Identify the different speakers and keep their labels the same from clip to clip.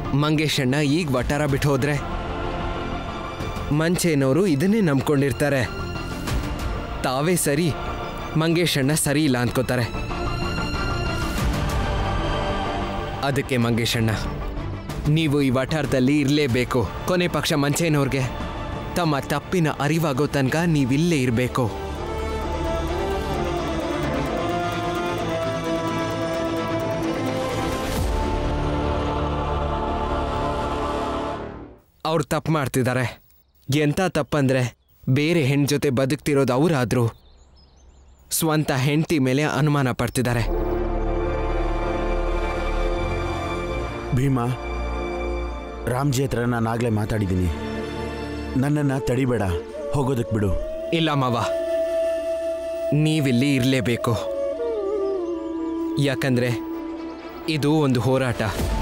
Speaker 1: ಮಂಗೇಶಣ್ಣ ಈಗ ವಟಾರ ಬಿಟ್ಟು ಹೋದ್ರೆ ಮಂಚೇನವರು ಇದನ್ನೇ ನಂಬ್ಕೊಂಡಿರ್ತಾರೆ. ತಾವೇ ಸರಿ, ಮಂಗೇಶಣ್ಣ ಸರಿ ಇಲ್ಲ ಅಂದ್ಕೋತಾರೆ. ಅದಕ್ಕೆ ಮಂಗೇಶಣ್ಣ, ನೀವು ಈ ವಠಾರದಲ್ಲಿ ಇರಲೇಬೇಕು. ಕೊನೆ ಪಕ್ಷ ಮಂಚೇನವ್ರಿಗೆ ತಮ್ಮ ತಪ್ಪಿನ ಅರಿವಾಗೋ ತನಕ ನೀವಿಲ್ಲೇ ಇರಬೇಕು. ಅವ್ರು ತಪ್ಪು ಮಾಡ್ತಿದ್ದಾರೆ. ಎಂಥ ತಪ್ಪಂದ್ರೆ, ಬೇರೆ ಹೆಣ್ಣು ಜೊತೆ ಬದುಕ್ತಿರೋದು ಅವರಾದ್ರು ಸ್ವಂತ ಹೆಂಡತಿ ಮೇಲೆ ಅನುಮಾನ ಪಡ್ತಿದ್ದಾರೆ.
Speaker 2: ಭೀಮಾ, ರಾಮ್ಜಿ ಹತ್ರ ನಾನಾಗಲೇ ಮಾತಾಡಿದ್ದೀನಿ. ನನ್ನನ್ನು ತಡಿಬೇಡ, ಹೋಗೋದಕ್ಕೆ ಬಿಡು.
Speaker 1: ಇಲ್ಲ ಮಾವ, ನೀವಿಲ್ಲಿ ಇರಲೇಬೇಕು. ಯಾಕಂದ್ರೆ ಇದು ಒಂದು ಹೋರಾಟ.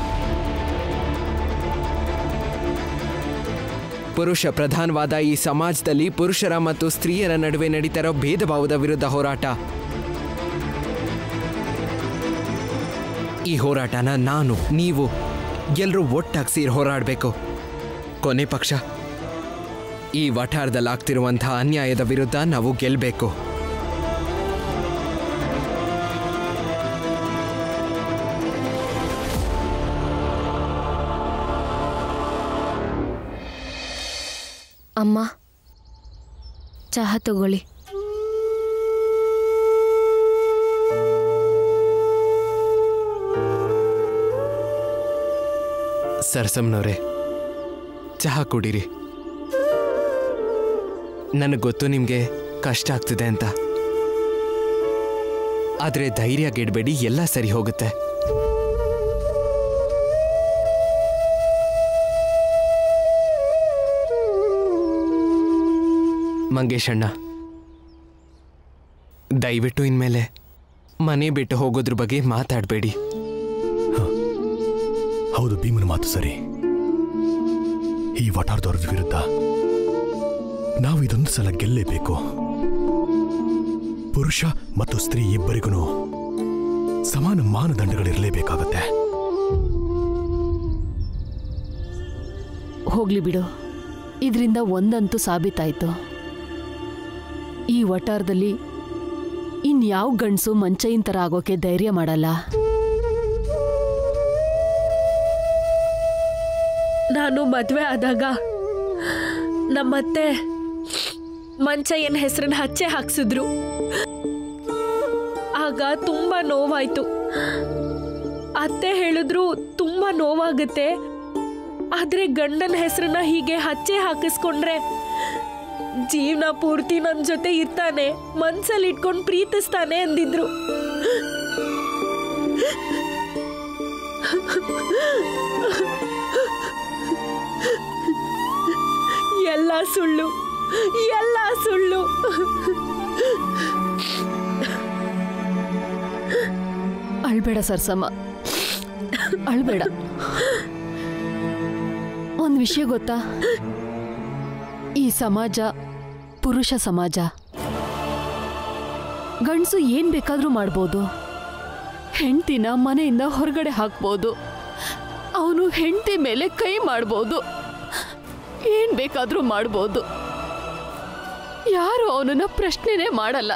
Speaker 1: ಪುರುಷ ಪ್ರಧಾನವಾದ ಈ ಸಮಾಜದಲ್ಲಿ ಪುರುಷರ ಮತ್ತು ಸ್ತ್ರೀಯರ ನಡುವೆ ನಡೀತಿರೋ ಭೇದ ಭಾವದ ವಿರುದ್ಧ ಹೋರಾಟ. ಈ ಹೋರಾಟನ ನಾನು, ನೀವು ಎಲ್ಲರೂ ಒಟ್ಟಾಗಿ ಸೇರಿ ಹೋರಾಡಬೇಕು. ಕೊನೆ ಪಕ್ಷ ಈ ವಠಾರದಲ್ಲಿ ಆಗ್ತಿರುವಂತಹ ಅನ್ಯಾಯದ ವಿರುದ್ಧ ನಾವು ಗೆಲ್ಲಬೇಕು.
Speaker 3: ಅಮ್ಮ, ಚಹಾ ತಗೊಳ್ಳಿ.
Speaker 1: ಸರ್ಸಮ್ನವ್ರೆ, ಚಹಾ ಕುಡೀರಿ. ನನಗೆ ಗೊತ್ತು ನಿಮಗೆ ಕಷ್ಟ ಆಗ್ತಿದೆ ಅಂತ, ಆದರೆ ಧೈರ್ಯ ಗೆಡಬೇಡಿ, ಎಲ್ಲ ಸರಿ ಹೋಗುತ್ತೆ. ಮಂಗೇಶಣ್ಣ, ದಯವಿಟ್ಟು ಇನ್ಮೇಲೆ ಮನೆ ಬಿಟ್ಟು ಹೋಗೋದ್ರ ಬಗ್ಗೆ ಮಾತಾಡಬೇಡಿ.
Speaker 4: ಹೌದು, ಭೀಮನ ಮಾತು ಸರಿ. ಈ ವಠಾರದವ್ರ ವಿರುದ್ಧ ನಾವು ಇದೊಂದು ಸಲ ಗೆಲ್ಲೇಬೇಕು. ಪುರುಷ ಮತ್ತು ಸ್ತ್ರೀ ಇಬ್ಬರಿಗೂ ಸಮಾನ ಮಾನದಂಡಗಳಿರಲೇಬೇಕಾಗತ್ತೆ.
Speaker 5: ಹೋಗ್ಲಿ ಬಿಡು, ಇದರಿಂದ ಒಂದಂತೂ ಸಾಬೀತಾಯ್ತು. ಈ ವಠಾರದಲ್ಲಿ ಇನ್ಯಾವ ಗಂಡಸು ಮಂಚೈನ್ ಥರ ಆಗೋಕೆ ಧೈರ್ಯ ಮಾಡಲ್ಲ.
Speaker 6: ನಾನು ಮದುವೆ ಆದಾಗ ನಮ್ಮತ್ತೆ ಮಂಚಯ್ಯನ ಹೆಸರನ್ನ ಹಚ್ಚೆ ಹಾಕ್ಸಿದ್ರು. ಆಗ ತುಂಬಾ ನೋವಾಯ್ತು. ಅತ್ತೆ ಹೇಳಿದ್ರು ತುಂಬಾ ನೋವಾಗುತ್ತೆ, ಆದ್ರೆ ಗಂಡನ ಹೆಸರನ್ನ ಹೀಗೆ ಹಚ್ಚೆ ಹಾಕಿಸ್ಕೊಂಡ್ರೆ ಜೀವನ ಪೂರ್ತಿ ನನ್ನ ಜೊತೆ ಇರ್ತಾನೆ, ಮನ್ಸಲ್ಲಿ ಇಟ್ಕೊಂಡು ಪ್ರೀತಿಸ್ತಾನೆ ಅಂದಿದ್ರು. ಎಲ್ಲ ಸುಳ್ಳು, ಎಲ್ಲ ಸುಳ್ಳು.
Speaker 5: ಅಳ್ಬೇಡ ಸರ್ಸಮ್ಮ, ಅಳ್ಬೇಡ. ಒಂದು ವಿಷಯ ಗೊತ್ತಾ, ಈ ಸಮಾಜ ಪುರುಷ ಸಮಾಜ. ಗಂಡಸು ಏನ್ ಬೇಕಾದ್ರೂ ಮಾಡ್ಬೋದು. ಹೆಂಡ್ತಿನ ಮನೆಯಿಂದ ಹೊರಗಡೆ ಹಾಕ್ಬೋದು, ಅವನು ಹೆಂಡತಿ ಮೇಲೆ ಕೈ ಮಾಡ್ಬೋದು, ಏನ್ ಬೇಕಾದ್ರೂ ಮಾಡ್ಬೋದು. ಯಾರು ಅವನನ್ನ ಪ್ರಶ್ನೆನೇ ಮಾಡಲ್ಲ.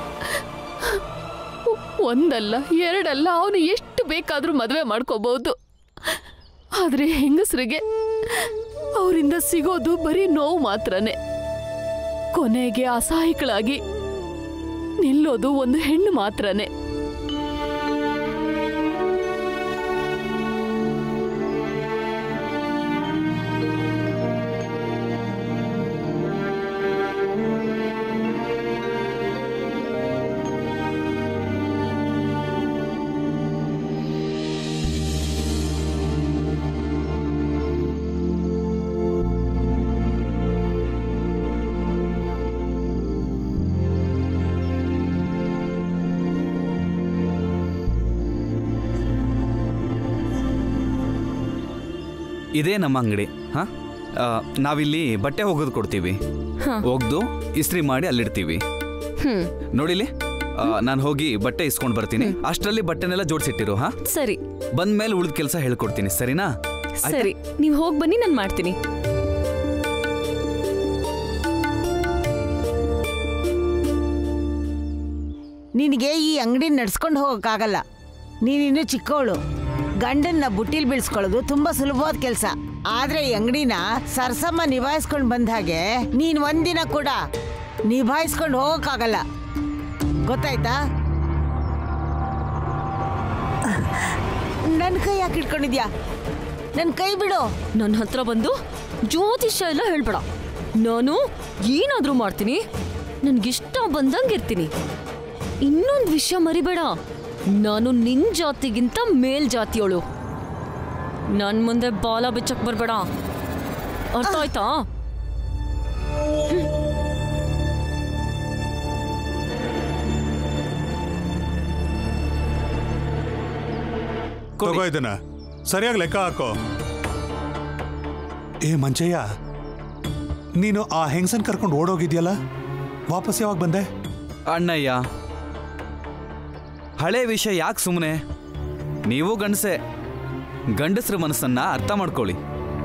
Speaker 5: ಒಂದಲ್ಲ ಎರಡಲ್ಲ, ಅವನು ಎಷ್ಟು ಬೇಕಾದ್ರೂ ಮದುವೆ ಮಾಡ್ಕೋಬಹುದು. ಆದ್ರೆ ಹೆಂಗಸರಿಗೆ ಅವರಿಂದ ಸಿಗೋದು ಬರೀ ನೋವು ಮಾತ್ರನೇ. ಕೊನೆಗೆ ಅಸಹಾಯಕಳಾಗಿ ನಿಲ್ಲೋದು ಒಂದು ಹೆಣ್ಣು ಮಾತ್ರನೇ.
Speaker 7: ಇದೇ ನಮ್ಮ ಅಂಗಡಿ. ಹಾಂ, ನಾವಿಲ್ಲಿ ಬಟ್ಟೆ ಒಗೆದು ಕೊಡ್ತೀವಿ. ಒಗ್ದು ಇಸ್ತ್ರಿ ಮಾಡಿ ಅಲ್ಲಿಡ್ತೀವಿ. ನೋಡಿಲಿ, ನಾನು ಹೋಗಿ ಬಟ್ಟೆ ಇಸ್ಕೊಂಡು ಬರ್ತೀನಿ. ಅಷ್ಟರಲ್ಲಿ ಬಟ್ಟೆನೆಲ್ಲ ಜೋಡಿಸಿಟ್ಟಿರು. ಹಾಂ,
Speaker 3: ಸರಿ.
Speaker 7: ಬಂದ್ಮೇಲೆ ಉಳಿದ ಕೆಲಸ ಹೇಳ್ಕೊಡ್ತೀನಿ, ಸರಿನಾ?
Speaker 8: ಸರಿ, ನೀವು ಹೋಗಿ ಬನ್ನಿ, ನಾನು ಮಾಡ್ತೀನಿ.
Speaker 9: ನಿನಗೆ ಈ ಅಂಗಡಿ ನಡ್ಸ್ಕೊಂಡು ಹೋಗೋಕ್ಕಾಗಲ್ಲ. ನೀನಿನ್ನು ಚಿಕ್ಕವಳು. ಗಂಡನ್ನ ಬುಟ್ಟಿಲ್ ಬೀಳ್ಸ್ಕೊಳ್ಳೋದು ತುಂಬಾ ಸುಲಭವಾದ ಕೆಲಸ. ಆದ್ರೆ ಈ ಅಂಗಡಿನ ಸರ್ಸಮ್ಮ ನಿಭಾಯಿಸ್ಕೊಂಡು ಬಂದ ಹಾಗೆ ನೀನ್ ಒಂದಿನ ಕೂಡ ನಿಭಾಯಿಸ್ಕೊಂಡು ಹೋಗೋಕ್ಕಾಗಲ್ಲ. ಗೊತ್ತಾಯ್ತಾ? ನನ್ನ ಕೈ ಯಾಕೆ ಇಟ್ಕೊಂಡಿದ್ಯಾ? ನನ್ನ ಕೈ ಬಿಡು.
Speaker 8: ನನ್ನ ಹತ್ರ ಬಂದು ಜ್ಯೋತಿಷ್ಯ ಎಲ್ಲ ಹೇಳ್ಬೇಡ. ನಾನು ಏನಾದ್ರೂ ಮಾಡ್ತೀನಿ, ನನ್ಗಿಷ್ಟ ಬಂದಂಗಿರ್ತೀನಿ. ಇನ್ನೊಂದು ವಿಷಯ ಮರಿಬೇಡ, ನಾನು ನಿನ್ ಜಾತಿಗಿಂತ ಮೇಲ್ ಜಾತಿಯೋಳು. ನನ್ ಮುಂದೆ ಬಾಲ ಬಿಚ್ಚಕ್ ಬರ್ಬೇಡ, ಅರ್ಥ ಆಯ್ತಾ?
Speaker 10: ತಗೋ ಇದನ್ನ ಸರಿಯಾಗಿ ಲೆಕ್ಕ ಹಾಕೋ. ಏ ಮಂಚಯ್ಯ, ನೀನು ಆ ಹೆಂಗಸನ್ ಕರ್ಕೊಂಡು ಓಡೋಗಿದ್ಯಲ್ಲ, ವಾಪಸ್ ಯಾವಾಗ ಬಂದೆ?
Speaker 7: ಅಣ್ಣಯ್ಯ, ಹಳೆ ವಿಷಯ ಯಾಕೆ ಸುಮ್ಮನೆ? ನೀವು ಗಂಡಸೆ, ಗಂಡಸ್ರ ಮನಸ್ಸನ್ನ ಅರ್ಥ ಮಾಡ್ಕೊಳ್ಳಿ.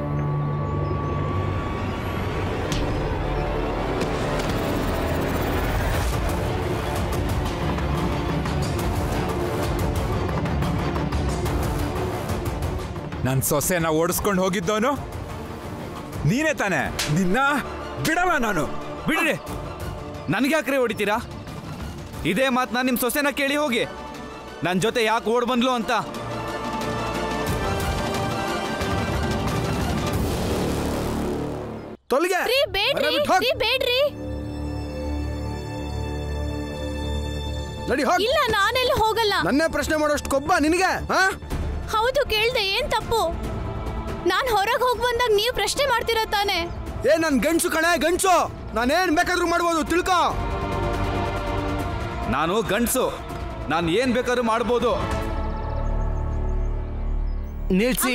Speaker 11: ನನ್ನ ಸೊಸೆನ ಓಡಿಸ್ಕೊಂಡು ಹೋಗಿದ್ದವನು ನೀನೇ ತಾನೆ? ನಿನ್ನ ಬಿಡವ ನಾನು.
Speaker 7: ಬಿಡ್ರಿ, ನನ್ಗೆ ಯಾಕ್ರೆ ಹೊಡಿತೀರಾ? ಇದೇ ಮಾತನ್ನ ನಿಮ್ಮ ಸೊಸೆನ ಕೇಳಿ ಹೋಗಿ, ನನ್ನ ಜೊತೆ ಯಾಕೆ ಓಡ್ ಬಂದ್ಲು ಅಂತ.
Speaker 11: ತೊಲಗೆ
Speaker 5: ಬೇಡ್ರಿ.
Speaker 11: ನಡಿ ಹೋಗಿ.
Speaker 5: ಇಲ್ಲ, ನಾನೆಲ್ಲ ಹೋಗಲ್ಲ.
Speaker 11: ನನ್ನೇ ಪ್ರಶ್ನೆ ಮಾಡೋಷ್ಟು ಕೊಬ್ಬ ನಿನಗೆ?
Speaker 5: ಹೌದು, ಕೇಳ್ದೆ, ಏನ್ ತಪ್ಪು? ನಾನ್ ಹೊರಗೆ ಹೋಗಿ ಬಂದಾಗ ನೀವು ಪ್ರಶ್ನೆ ಮಾಡ್ತಿರೋ ತಾನೆ?
Speaker 11: ಏ ನನ್ ಗಂಡ್ಸು ಕಣೆ, ಗಂಡ್ಸು. ನಾನೇನ್ ಬೇಕಾದ್ರೂ ಮಾಡ್ಬೋದು, ತಿಳ್ಕೊ.
Speaker 7: ನಾನು ಗಂಡ್ಸು, ನಾನು ಏನ್ ಬೇಕಾದ್ರೂ ಮಾಡ್ಬೋದು.
Speaker 1: ನಿಲ್ಸಿ.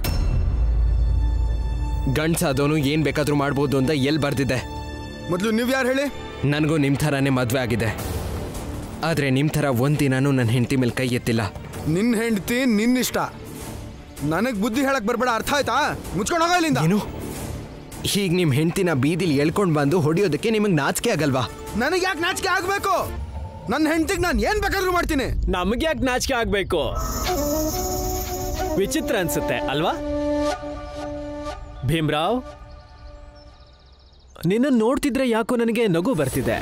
Speaker 1: ಗಂಡ್ಸಾದವನು ಏನ್ ಬೇಕಾದ್ರೂ ಮಾಡ್ಬೋದು ಅಂತ ಎಲ್ಲಿ ಬರ್ದಿದೆ?
Speaker 11: ಮೊದ್ಲು ನೀವ್ ಯಾರು ಹೇಳಿ?
Speaker 1: ನನಗೂ ನಿಮ್ ಥರಾನೇ ಮದ್ವೆ ಆಗಿದೆ. ಆದ್ರೆ ನಿಮ್ ಥರ ಒಂದಿನಾನು ನನ್ನ ಹೆಂಡತಿ ಮೇಲೆ ಕೈ ಎತ್ತಿಲ್ಲ.
Speaker 11: ನಿನ್ನ ಹೆಂಡತಿ ನಿನ್ನಿಷ್ಟ. ನನಗ್ ಬುದ್ಧಿ ಹೇಳಕ್ ಬರ್ಬೇಡ, ಅರ್ಥ ಆಯ್ತಾ? ಮುಚ್ಕೊಂಡು ಹೋಗ ಇಲ್ಲಿಂದ.
Speaker 1: ಏನು? ಹೀಗೆ ನಿಮ್ ಹೆಂಡತಿನ ಬೀದಿಲಿ ಎಳ್ಕೊಂಡ್ ಬಂದು ಹೊಡಿಯೋದಕ್ಕೆ ನಿಮಗ್ ನಾಚಿಕೆ ಆಗಲ್ವಾ?
Speaker 11: ನನಗೆ ಯಾಕೆ ನಾಚಿಕೆ ಆಗ್ಬೇಕು? ನನ್ನ ಹೆಂಡತಿಗೆ ನಾನು ಏನ್ ಬೇಕಾದ್ರೂ ಮಾಡ್ತೀನಿ.
Speaker 12: ನಮ್ಗೆ ಯಾಕೆ ನಾಚಿಕೆ ಆಗ್ಬೇಕು? ವಿಚಿತ್ರ ಅನ್ಸುತ್ತೆ ಅಲ್ವಾ ಭೀಮ್ರಾವ್? ನಿನ್ನ ನೋಡ್ತಿದ್ರೆ ಯಾಕೋ ನನಗೆ ನಗು ಬರ್ತಿದೆ.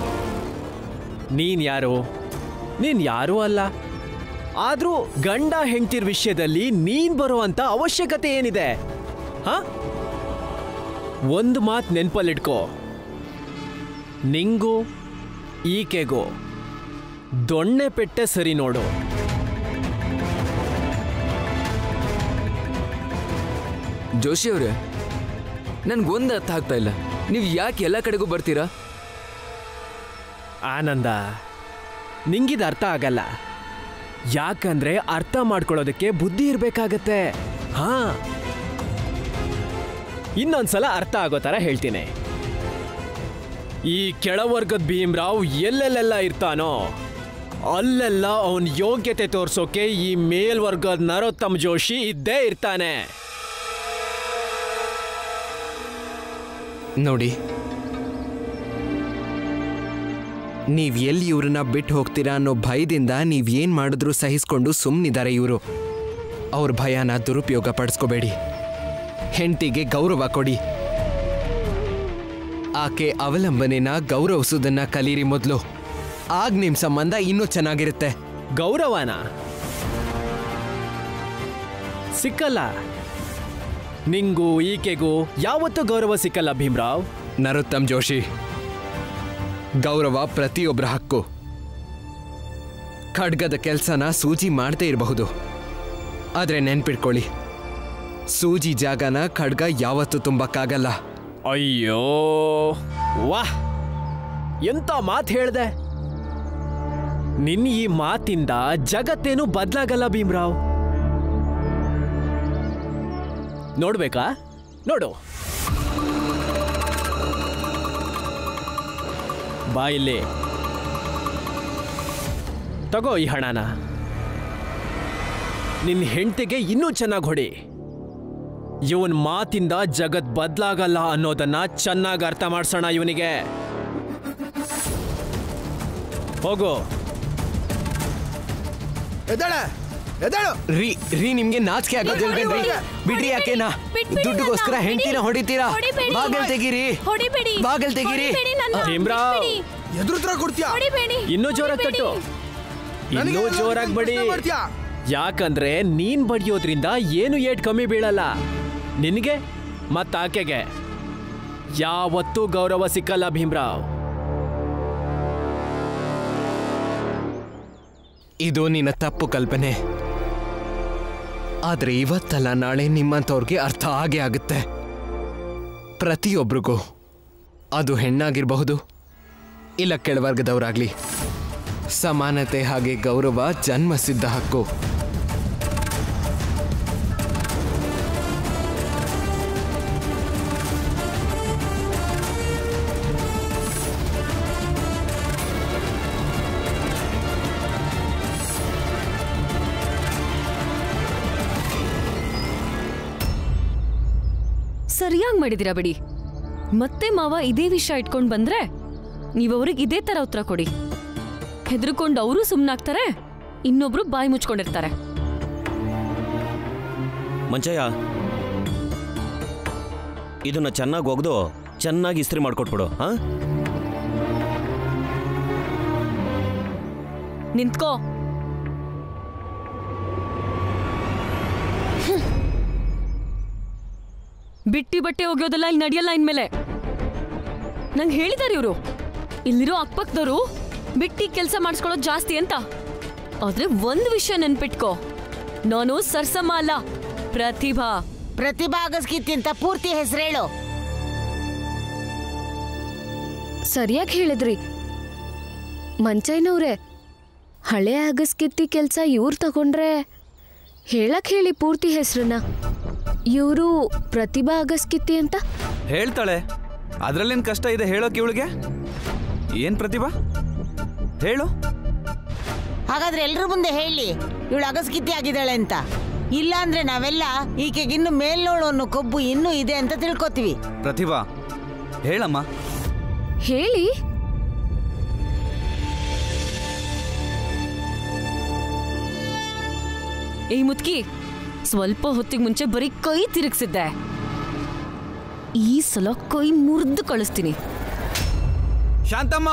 Speaker 12: ನೀನ್ ಯಾರು ಅಲ್ಲ. ಆದ್ರೂ ಗಂಡ ಹೆಂಡ್ತಿರ್ ವಿಷಯದಲ್ಲಿ ನೀನ್ ಬರುವಂತ ಅವಶ್ಯಕತೆ ಏನಿದೆ? ಒಂದು ಮಾತು ನೆನ್ಪಲ್ಲಿಟ್ಕೋ, ನಿಂಗೂ ಈಕೆಗೂ ದೊಣ್ಣೆ ಪೆಟ್ಟೆ ಸರಿ ನೋಡು.
Speaker 13: ಜೋಶಿ ಅವ್ರೆ, ನನ್ಗೊಂದು ಅರ್ಥ ಆಗ್ತಾ ಇಲ್ಲ. ನೀವು ಯಾಕೆ ಎಲ್ಲ ಕಡೆಗೂ ಬರ್ತೀರಾ?
Speaker 12: ಆನಂದ, ನಿಂಗಿದ ಅರ್ಥ ಆಗಲ್ಲ. ಯಾಕಂದ್ರೆ ಅರ್ಥ ಮಾಡ್ಕೊಳ್ಳೋದಕ್ಕೆ ಬುದ್ಧಿ ಇರ್ಬೇಕಾಗತ್ತೆ. ಇನ್ನೊಂದ್ಸಲ ಅರ್ಥ ಆಗೋ ತರ ಹೇಳ್ತೀನಿ. ಈ ಕೆಳವರ್ಗದ ಭೀಮ್ರಾವ್ ಎಲ್ಲೆಲ್ಲೆಲ್ಲ ಇರ್ತಾನೋ ಅಲ್ಲೆಲ್ಲ ಅವನ್ ಯೋಗ್ಯತೆ ತೋರ್ಸೋಕೆ ಈ ಮೇಲ್ವರ್ಗದ ನರೋತ್ತಮ್ ಜೋಶಿ ಇದ್ದೇ ಇರ್ತಾನೆ.
Speaker 1: ನೋಡಿ, ನೀವ್ ಎಲ್ಲಿ ಇವ್ರನ್ನ ಬಿಟ್ಟು ಹೋಗ್ತೀರಾ ಅನ್ನೋ ಭಯದಿಂದ ನೀವ್ ಏನ್ ಮಾಡಿದ್ರು ಸಹಿಸ್ಕೊಂಡು ಸುಮ್ಮನಿದ್ದಾರೆ ಇವರು. ಅವ್ರ ಭಯನ ದುರುಪಯೋಗ ಪಡಿಸ್ಕೋಬೇಡಿ. ಹೆಂಡತಿಗೆ ಗೌರವ ಕೊಡಿ. ಆಕೆ ಅವಲಂಬನೆನ ಗೌರವಿಸೋದನ್ನ ಕಲೀರಿ ಮೊದಲು. ಆಗ ನಿಮ್ ಸಂಬಂಧ ಇನ್ನೂ ಚೆನ್ನಾಗಿರುತ್ತೆ.
Speaker 12: ಗೌರವನ ಸಿಕ್ಕಲ್ಲ. ನಿಂಗೂ ಈಕೆಗೂ ಯಾವತ್ತೂ ಗೌರವ ಸಿಕ್ಕಲ್ಲ ಭೀಮ್ರಾವ್.
Speaker 1: ನರೋತ್ತಮ್ ಜೋಶಿ, ಗೌರವ ಪ್ರತಿಯೊಬ್ಬರ ಹಕ್ಕು. ಖಡ್ಗದ ಕೆಲಸನ ಸೂಜಿ ಮಾಡದೇ ಇರಬಹುದು, ಆದ್ರೆ ನೆನ್ಪಿಟ್ಕೊಳ್ಳಿ, ಸೂಜಿ ಜಾಗನ ಖಡ್ಗ ಯಾವತ್ತೂ ತುಂಬಕ್ಕಾಗಲ್ಲ.
Speaker 12: ಅಯ್ಯೋ ವಾಹ್, ಎಂತ ಮಾತು ಹೇಳ್ದೆ. ನಿನ್ನ ಈ ಮಾತಿಂದ ಜಗತ್ತೇನು ಬದಲಾಗಲ್ಲ ಭೀಮ್ರಾವ್. ನೋಡ್ಬೇಕಾ? ನೋಡು, ಬಾ ಇಲ್ಲಿ, ತಗೋ ಈ ಹಣನ. ನಿನ್ನ ಹೆಂಡತಿಗೆ ಇನ್ನೂ ಚೆನ್ನಾಗಿ ಹೊಡಿ. ಇವನ್ ಮಾತಿಂದ ಜಗತ್ ಬದ್ಲಾಗಲ್ಲ ಅನ್ನೋದನ್ನ ಚೆನ್ನಾಗಿ ಅರ್ಥ ಮಾಡ್ಸೋಣ ಇವನಿಗೆ. ಹೋಗು.
Speaker 1: ರೀ ನಿಮ್ಗೆ ನಾಚಿಕೆ ಆಗೋದಿಲ್ವೇನ್ರಿ? ಬಿಡ್ರಿ ಯಾಕೆನಾ? ದುಡ್ಡುಗೋಸ್ಕರ ಹೆಂಡತಿನ ಹೊಡಿತೀರಾ? ಬಾಗಿಲ್ ತೆಗೀರಿ, ಬಾಗಿಲ್ ತೆಗೀರಿ.
Speaker 12: ಭೀಮ್ರಾವ್,
Speaker 11: ಎದುರುತ್ರ ಕೊಡ್ತೀಯಾ?
Speaker 12: ಇನ್ನೂ ಜೋರಾಗಿ ತಟ್ಟು, ಇನ್ನೂ ಜೋರಾಗಿ ಬಡಿ. ಯಾಕಂದ್ರೆ ನೀನ್ ಬಡಿಯೋದ್ರಿಂದ ಏನು ಏಟ್ ಕಮ್ಮಿ ಬೀಳಲ್ಲ ನಿನಗೆ ಮತ್ತಾಕೆಗೆ. ಯಾವತ್ತೂ ಗೌರವ ಸಿಕ್ಕಲ್ಲ ಭೀಮ್ರಾವ್.
Speaker 1: ಇದು ನಿನ್ನ ತಪ್ಪು ಕಲ್ಪನೆ. ಆದ್ರೆ ಇವತ್ತಲ್ಲ ನಾಳೆ ನಿಮ್ಮಂಥವ್ರಿಗೆ ಅರ್ಥ ಆಗೇ ಆಗುತ್ತೆ. ಪ್ರತಿಯೊಬ್ಬರಿಗೂ, ಅದು ಹೆಣ್ಣಾಗಿರಬಹುದು ಇಲ್ಲ ಕೆಳವರ್ಗದವರಾಗ್ಲಿ, ಸಮಾನತೆ ಹಾಗೆ ಗೌರವ ಜನ್ಮಸಿದ್ಧ ಹಕ್ಕು.
Speaker 8: ಸರಿಯಾಗಿ ಮಾಡಿದಿರಾ ಬಿಡಿ. ಮತ್ತೆ ಮಾವ ಇದೇ ವಿಷಯ ಇಟ್ಕೊಂಡ್ ಬಂದ್ರೆ ನೀವವ್ರಿಗೆ ಇದೇ ತರ ಉತ್ತರ ಕೊಡಿ. ಹೆದರ್ಕೊಂಡು ಅವರು ಸುಮ್ಮನಾಗ್ತಾರೆ, ಇನ್ನೊಬ್ರು ಬಾಯಿ ಮುಚ್ಕೊಂಡಿರ್ತಾರೆ.
Speaker 14: ಮಂಚಯ್ಯ, ಇದನ್ನ ಚೆನ್ನಾಗಿ ಒಗ್ದು ಚೆನ್ನಾಗಿ ಇಸ್ತ್ರಿ ಮಾಡ್ಕೊಟ್ಬಿಡು.
Speaker 8: ನಿಂತ್ಕೋ. ಬಿಟ್ಟಿ ಬಟ್ಟೆ ಒಗೆಯೋದಲ್ಲ ಇಲ್ಲಿ ನಡೆಯಲ್ಲ ಇನ್ಮೇಲೆ. ನಂಗೆ ಹೇಳಿದಾರೆ ಇವರು, ಇಲ್ಲಿರೋ ಅಕ್ಕಪಕ್ಕದವರು ಬಿಟ್ಟಿ ಕೆಲಸ ಮಾಡಿಸ್ಕೊಳ್ಳೋದು ಜಾಸ್ತಿ ಅಂತ. ಆದ್ರೆ ಒಂದು ವಿಷಯ ನೆನ್ಪಿಟ್ಕೋ, ನಾನು ಸರ್ಸಮ್ಮ ಅಲ್ಲ, ಪ್ರತಿಭಾ.
Speaker 9: ಪ್ರತಿಭಾ ಅಗಸ್ಕಿತ್ತಿ ಅಂತ ಪೂರ್ತಿ ಹೆಸರೇಳು.
Speaker 3: ಸರಿಯಾಗಿ ಹೇಳಿದ್ರಿ ಮಂಚಯ್ಯನವ್ರೆ. ಹಳೆ ಅಗಸ್ಕಿತ್ತಿ ಕೆಲಸ ಇವ್ರು ತಗೊಂಡ್ರೆ ಹೇಳಕ್ ಹೇಳಿ ಪೂರ್ತಿ ಹೆಸರನ್ನ. ಇವರು ಪ್ರತಿಭಾ ಅಗಸ್ಕಿತ್ತಿ ಅಂತ
Speaker 7: ಹೇಳ್ತಾಳೆ. ಅದ್ರಲ್ಲೇನು ಕಷ್ಟ ಇದೆ ಹೇಳೋಕೆ ಇವಳಿಗೆ? ಏನ್ ಪ್ರತಿಭಾ ಹೇಳು.
Speaker 9: ಹಾಗಾದ್ರೆ ಎಲ್ರ ಮುಂದೆ ಹೇಳಿ ಇವಳು ಅಗಸ್ಕಿತ್ತಿ ಆಗಿದ್ದಾಳೆ ಅಂತ. ಇಲ್ಲ ಅಂದ್ರೆ ನಾವೆಲ್ಲ ಈಕೆಗಿನ್ನು ಮೇಲ್ನೋಳು ಅನ್ನೋ ಕೊಬ್ಬು ಇನ್ನೂ ಇದೆ ಅಂತ ತಿಳ್ಕೊತೀವಿ.
Speaker 7: ಪ್ರತಿಭಾ ಹೇಳಮ್ಮ.
Speaker 3: ಹೇಳಿ.
Speaker 8: ಏ ಮುತ್ಕಿ, ಸ್ವಲ್ಪ ಹೊತ್ತಿಗೆ ಮುಂಚೆ ಬರೀ ಕೈ ತಿರುಗಿಸಿದ್ದೆ. ಈ ಸಲ ಕೈ ಮುರಿದು ಕಳಿಸ್ತೀನಿ.
Speaker 7: ಶಾಂತಮ್ಮ,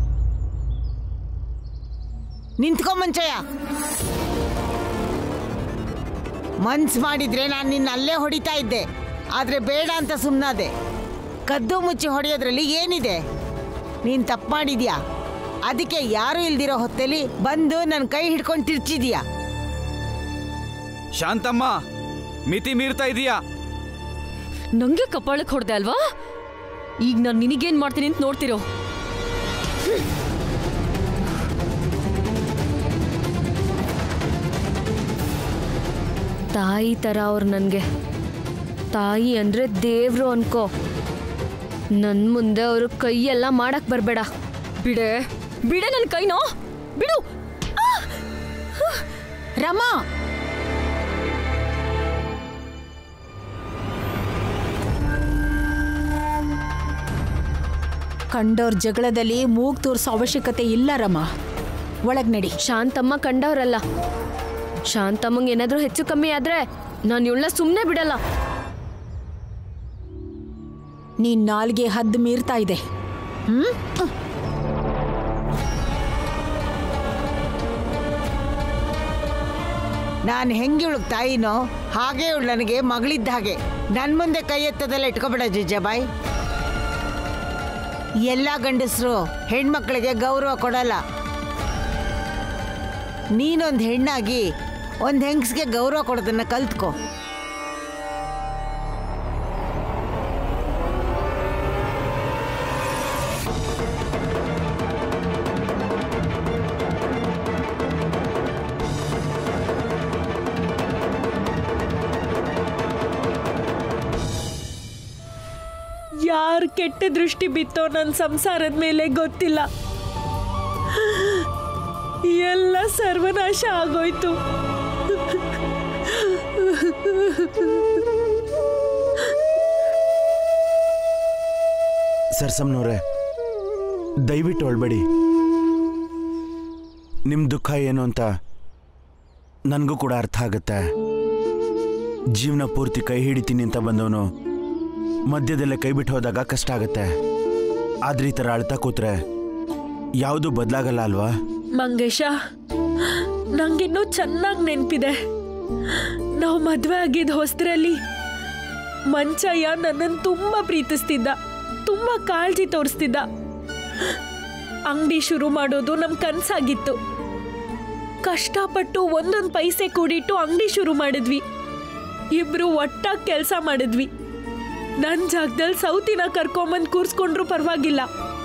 Speaker 9: ನಿಂತ್ಕೊ ಮಂಚಯ್ಯ. ಮನ್ಸ್ ಮಾಡಿದ್ರೆ ನಾನು ನಿನ್ನ ಅಲ್ಲೇ ಹೊಡಿತಾ ಇದ್ದೆ, ಆದ್ರೆ ಬೇಡ ಅಂತ ಸುಮ್ಮನಾದೆ. ಕದ್ದು ಮುಚ್ಚಿ ಹೊಡೆಯೋದ್ರಲ್ಲಿ ಏನಿದೆ? ನೀನ್ ತಪ್ಪು ಮಾಡಿದ್ಯಾ, ಅದಕ್ಕೆ ಯಾರು ಇಲ್ದಿರೋ ಹೊತ್ತಲ್ಲಿ ಬಂದು ನನ್ನ ಕೈ ಹಿಡ್ಕೊಂಡು ತಿರ್ಚಿದ್ಯಾ.
Speaker 7: ಶಾಂತಮ್ಮ, ಮಿತಿ ಮೀರ್ತಾ ಇದೀಯಾ.
Speaker 8: ನಂಗೆ ಕಪಾಳಕ್ಕೆ ಹೊಡೆದೆ ಅಲ್ವಾ? ಈಗ ನಾನು ನಿನಗೇನ್ ಮಾಡ್ತೀನಿ ಅಂತ ನೋಡ್ತಿರೋ.
Speaker 3: ತಾಯಿ ತರ ಅವ್ರು ನನಗೆ. ತಾಯಿ ಅಂದ್ರೆ ದೇವ್ರು ಅನ್ಕೋ. ನನ್ ಮುಂದೆ ಅವರು ಕೈಯೆಲ್ಲ ಮಾಡಕ್ ಬರ್ಬೇಡ.
Speaker 8: ಬಿಡೆ ಬಿಡೆ ನನ್ನ ಕೈನೋ, ಬಿಡು.
Speaker 5: ರಮಾ, ಕಂಡೋರ್ ಜಗಳದಲ್ಲಿ ಮೂಗ್ ತೋರಿಸೋ ಅವಶ್ಯಕತೆ ಇಲ್ಲ ರಮಾ. ಒಳಗ್ ನಡಿ.
Speaker 3: ಶಾಂತಮ್ಮ ಕಂಡವ್ರಲ್ಲ. ಶಾಂತಮ್ಮಂಗೆ ಏನಾದ್ರೂ ಹೆಚ್ಚು ಕಮ್ಮಿ ಆದ್ರೆ ನಾನು ಇವಳನ್ನ ಸುಮ್ಮನೆ ಬಿಡಲ್ಲ.
Speaker 5: ನೀನ್ ನಾಲ್ಗೆ ಹದ್ದು ಮೀರ್ತಾ ಇದೆ.
Speaker 9: ನಾನು ಹೆಂಗೆ ಇವಳಿಗೆ ತಾಯಿನೋ ಹಾಗೆ ಇವಳು ನನಗೆ ಮಗಳಿದ್ದ ಹಾಗೆ. ನನ್ನ ಮುಂದೆ ಕೈ ಎತ್ತದೆಲ್ಲ ಇಟ್ಕೊಬೇಡ ಜಿಜ್ಜಾಬಾಯ್. ಎಲ್ಲ ಗಂಡಸರು ಹೆಣ್ಮಕ್ಳಿಗೆ ಗೌರವ ಕೊಡಲ್ಲ. ನೀನೊಂದು ಹೆಣ್ಣಾಗಿ ಒಂದು ಹೆಂಗಸ್ಗೆ ಗೌರವ ಕೊಡೋದನ್ನ ಕಲ್ತ್ಕೋ.
Speaker 6: ಯಾರು ಕೆಟ್ಟ ದೃಷ್ಟಿ ಬಿತ್ತೋ ನನ್ನ ಸಂಸಾರದ ಮೇಲೆ ಗೊತ್ತಿಲ್ಲ. ಎಲ್ಲ ಸರ್ವನಾಶ ಆಗೋಯ್ತು.
Speaker 2: ಸರ್ಸಮ್ನವ್ರೆ, ದಯವಿಟ್ಟು ಅಳ್ಬೇಡಿ. ನಿಮ್ಮ ದುಃಖ ಏನು ಅಂತ ನನಗೂ ಕೂಡ ಅರ್ಥ ಆಗುತ್ತೆ. ಜೀವನ ಪೂರ್ತಿ ಕೈ ಹಿಡಿತೀನಿ ಅಂತ ಬಂದವನು ಮಧ್ಯದಲ್ಲೇ ಕೈ ಬಿಟ್ಟು ಹೋದಾಗ ಕಷ್ಟ ಆಗುತ್ತೆ. ಆದ್ರೆ ಈ ಥರ ಅಳ್ತಾ ಕೂತ್ರೆ ಯಾವುದೂ ಬದಲಾಗಲ್ಲ ಅಲ್ವಾ?
Speaker 6: ಮಂಗೇಶ, ನಂಗಿನ್ನೂ ಚೆನ್ನಾಗಿ ನೆನಪಿದೆ. ನಾವು ಮದುವೆ ಆಗಿದ್ದ ಹೊಸದ್ರಲ್ಲಿ ಮಂಚಯ್ಯ ನನ್ನನ್ನು ತುಂಬ ಪ್ರೀತಿಸ್ತಿದ್ದ, ತುಂಬ ಕಾಳಜಿ ತೋರಿಸ್ತಿದ್ದ. ಅಂಗಡಿ ಶುರು ಮಾಡೋದು ನಮ್ಮ ಕನಸಾಗಿತ್ತು. ಕಷ್ಟಪಟ್ಟು ಒಂದೊಂದು ಪೈಸೆ ಕೂಡಿಟ್ಟು ಅಂಗಡಿ ಶುರು ಮಾಡಿದ್ವಿ. ಇಬ್ರು ಒಟ್ಟಾಗಿ ಕೆಲಸ ಮಾಡಿದ್ವಿ. ನನ್ನ ಜಾಗದಲ್ಲಿ ಸೌತಿನ ಕರ್ಕೊಂಬಂದು ಕೂರಿಸ್ಕೊಂಡ್ರು ಪರವಾಗಿಲ್ಲ.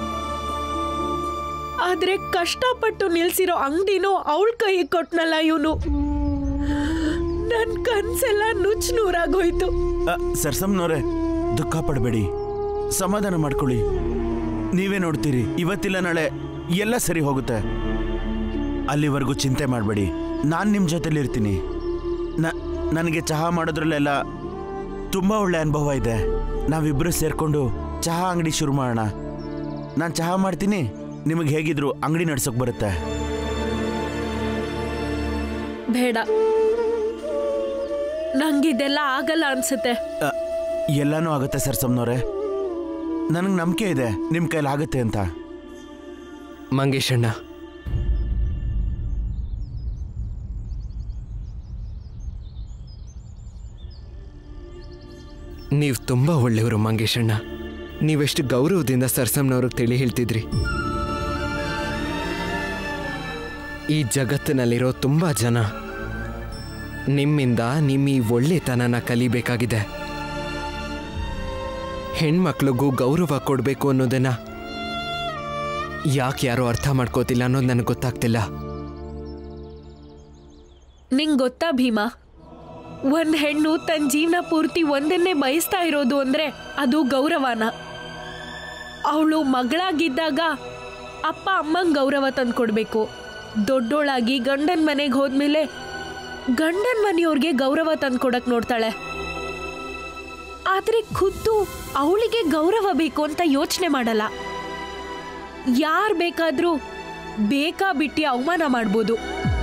Speaker 6: ಆದ್ರೆ ಕಷ್ಟಪಟ್ಟು ನಿಲ್ಸಿರೋ ಅಂಗಡಿನೂ ಅವಳ ಕೈಗೆ ಕೊಟ್ನಲ್ಲ ಇವನು. ನನ್ನ ಕನ್ಸೆಲ್ಲ ನುಚ್ಚು ನೂರಾಗೋಯ್ತು.
Speaker 2: ಸರ್ಸಮ್ನವ್ರೆ, ದುಃಖ ಪಡಬೇಡಿ, ಸಮಾಧಾನ ಮಾಡ್ಕೊಳ್ಳಿ. ನೀವೇ ನೋಡ್ತೀರಿ, ಇವತ್ತಿಲ್ಲ ನಾಳೆ ಎಲ್ಲ ಸರಿ ಹೋಗುತ್ತೆ. ಅಲ್ಲಿವರೆಗೂ ಚಿಂತೆ ಮಾಡಬೇಡಿ. ನಾನು ನಿಮ್ಮ ಜೊತೆಲಿರ್ತೀನಿ. ನನಗೆ ಚಹಾ ಮಾಡೋದ್ರಲ್ಲೆಲ್ಲ ತುಂಬ ಒಳ್ಳೆ ಅನುಭವ ಇದೆ. ನಾವಿಬ್ಬರು ಸೇರಿಕೊಂಡು ಚಹಾ ಅಂಗಡಿ ಶುರು ಮಾಡೋಣ. ನಾನು ಚಹಾ ಮಾಡ್ತೀನಿ, ನಿಮಗೆ ಹೇಗಿದ್ರು ಅಂಗಡಿ ನಡ್ಸೋಕೆ ಬರುತ್ತೆ.
Speaker 6: ಬೇಡ, ನಂಗಿದೆಲ್ಲ ಆಗಲ್ಲ ಅನ್ಸುತ್ತೆ.
Speaker 2: ಎಲ್ಲನೂ ಆಗುತ್ತೆ ಸರ್ಸಮ್ನವ್ರೆ, ನನಗೆ ನಂಬಿಕೆ ಇದೆ ನಿಮ್ಮ ಕೈಲಾಗುತ್ತೆ ಅಂತ.
Speaker 1: ಮಂಗೇಶಣ್ಣ, ನೀವು ತುಂಬ ಒಳ್ಳೆಯವರು ಮಂಗೇಶಣ್ಣ. ನೀವೆಷ್ಟು ಗೌರವದಿಂದ ಸರ್ಸಮ್ನವ್ರಿಗೆ ತಿಳಿ ಹೇಳ್ತಿದ್ರಿ. ಈ ಜಗತ್ತಿನಲ್ಲಿರೋ ತುಂಬ ಜನ ನಿಮ್ಮಿಂದ ನಿಮ್ಮ ಈ ಒಳ್ಳೆತನನ ಕಲಿಬೇಕಾಗಿದೆ. ಹೆಣ್ಮಕ್ಳಿಗೂ ಗೌರವ ಕೊಡಬೇಕು ಅನ್ನೋದನ್ನ ಯಾಕೆ ಯಾರೋ ಅರ್ಥ ಮಾಡ್ಕೋತಿಲ್ಲ ಅನ್ನೋದು ನನಗೆ ಗೊತ್ತಾಗ್ತಿಲ್ಲ.
Speaker 6: ನಿಂಗೆ ಗೊತ್ತಾ ಭೀಮಾ, ಒಂದ್ ಹೆಣ್ಣು ತನ್ನ ಜೀವನ ಪೂರ್ತಿ ಒಂದನ್ನೇ ಬಯಸ್ತಾ ಇರೋದು ಅಂದ್ರೆ ಅದು ಗೌರವನ. ಅವಳು ಮಗಳಾಗಿದ್ದಾಗ ಅಪ್ಪ ಅಮ್ಮಂಗೆ ಗೌರವ ತಂದು ಕೊಡ್ಬೇಕು. ದೊಡ್ಡೋಳಾಗಿ ಗಂಡನ ಮನೆಗೆ ಹೋದ್ಮೇಲೆ ಗಂಡನ ಮನೆಯವ್ರಿಗೆ ಗೌರವ ತಂದು ಕೊಡಕ್ ನೋಡ್ತಾಳೆ. ಆದ್ರೆ ಖುದ್ದು ಅವಳಿಗೆ ಗೌರವ ಬೇಕು ಅಂತ ಯೋಚನೆ ಮಾಡಲ್ಲ. ಯಾರು ಬೇಕಾದ್ರೂ ಬೇಕಾ ಬಿಟ್ಟು ಅವಮಾನ ಮಾಡ್ಬೋದು.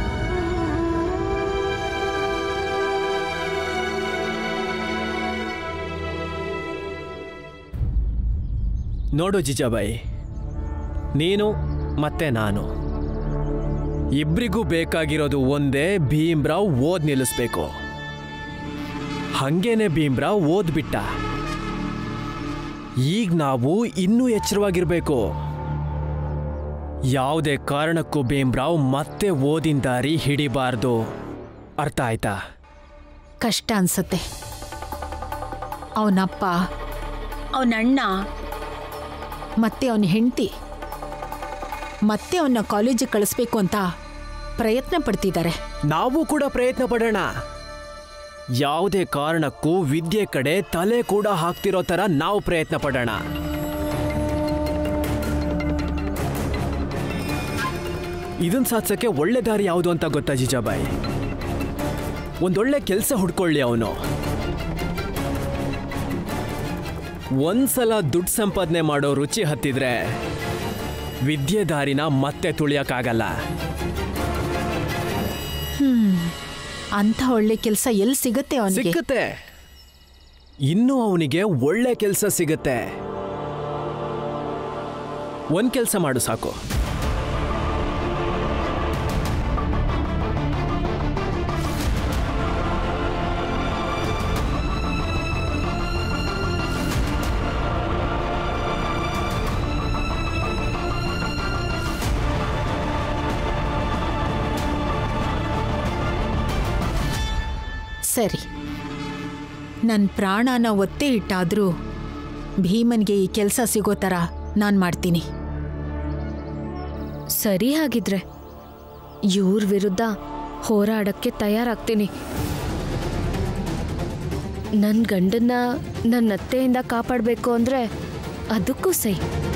Speaker 12: ನೋಡು ಜಿಜಾಬಾಯಿ, ನೀನು ಮತ್ತೆ ನಾನು ಇಬ್ರಿಗೂ ಬೇಕಾಗಿರೋದು ಒಂದೇ, ಭೀಮ್ರಾವ್ ಓದ್ ನಿಲ್ಲಿಸ್ಬೇಕು. ಹಂಗೇನೆ ಭೀಮ್ರಾವ್ ಓದ್ಬಿಟ್ಟ. ಈಗ ನಾವು ಇನ್ನೂ ಎಚ್ಚರವಾಗಿರ್ಬೇಕು. ಯಾವುದೇ ಕಾರಣಕ್ಕೂ ಭೀಮ್ರಾವ್ ಮತ್ತೆ ಓದಿನ ದಾರಿ ಹಿಡಿಬಾರ್ದು. ಅರ್ಥ ಆಯ್ತಾ?
Speaker 15: ಕಷ್ಟ ಅನ್ಸುತ್ತೆ. ಅವನಪ್ಪ, ಅವನಣ್ಣ, ಮತ್ತೆ ಅವನ ಹೆಂಡತಿ ಮತ್ತೆ ಅವನ್ನ ಕಾಲೇಜಿಗೆ ಕಳಿಸ್ಬೇಕು ಅಂತ ಪ್ರಯತ್ನ ಪಡ್ತಿದ್ದಾರೆ.
Speaker 12: ನಾವು ಕೂಡ ಪ್ರಯತ್ನ ಪಡೋಣ. ಯಾವುದೇ ಕಾರಣಕ್ಕೂ ವಿದ್ಯೆ ಕಡೆ ತಲೆ ಕೂಡ ಹಾಕ್ತಿರೋ ಥರ ನಾವು ಪ್ರಯತ್ನ ಪಡೋಣ. ಇದನ್ನ ಸಾಧಿಸೋಕ್ಕೆ ಒಳ್ಳೆ ದಾರಿ ಯಾವುದು ಅಂತ ಗೊತ್ತಾ ಜಿಜಾಬಾಯಿ? ಒಂದೊಳ್ಳೆ ಕೆಲಸ ಹುಡ್ಕೊಳ್ಳಿ ಅವನು. ಒಂದ್ಸಲ ದುಡ್ಡು ಸಂಪಾದನೆ ಮಾಡೋ ರುಚಿ ಹತ್ತಿದ್ರೆ ವಿದ್ಯೆ ದಾರಿನ ಮತ್ತೆ ತುಳಿಯಕ್ಕಾಗಲ್ಲ.
Speaker 15: ಅಂತ ಒಳ್ಳೆ ಕೆಲಸ ಎಲ್ಲಿ ಸಿಗುತ್ತೆ ಅವನಿಗೆ?
Speaker 12: ಸಿಗುತ್ತೆ. ಇನ್ನೂ ಅವನಿಗೆ ಒಳ್ಳೆ ಕೆಲಸ ಸಿಗುತ್ತೆ. ಒಂದ್ ಕೆಲಸ ಮಾಡು ಸಾಕು.
Speaker 15: ಸರಿ, ನನ್ನ ಪ್ರಾಣನ ಒತ್ತೆ ಇಟ್ಟಾದ್ರೂ ಭೀಮನ್ಗೆ ಈ ಕೆಲಸ ಸಿಗೋ ಥರ ನಾನು ಮಾಡ್ತೀನಿ.
Speaker 3: ಸರಿ, ಹಾಗಿದ್ರೆ ಇವ್ರ ವಿರುದ್ಧ ಹೋರಾಡಕ್ಕೆ ತಯಾರಾಗ್ತೀನಿ. ನನ್ನ ಗಂಡನ್ನ ನನ್ನ ಅತ್ತೆಯಿಂದ ಕಾಪಾಡಬೇಕು ಅಂದರೆ ಅದಕ್ಕೂ ಸೈ.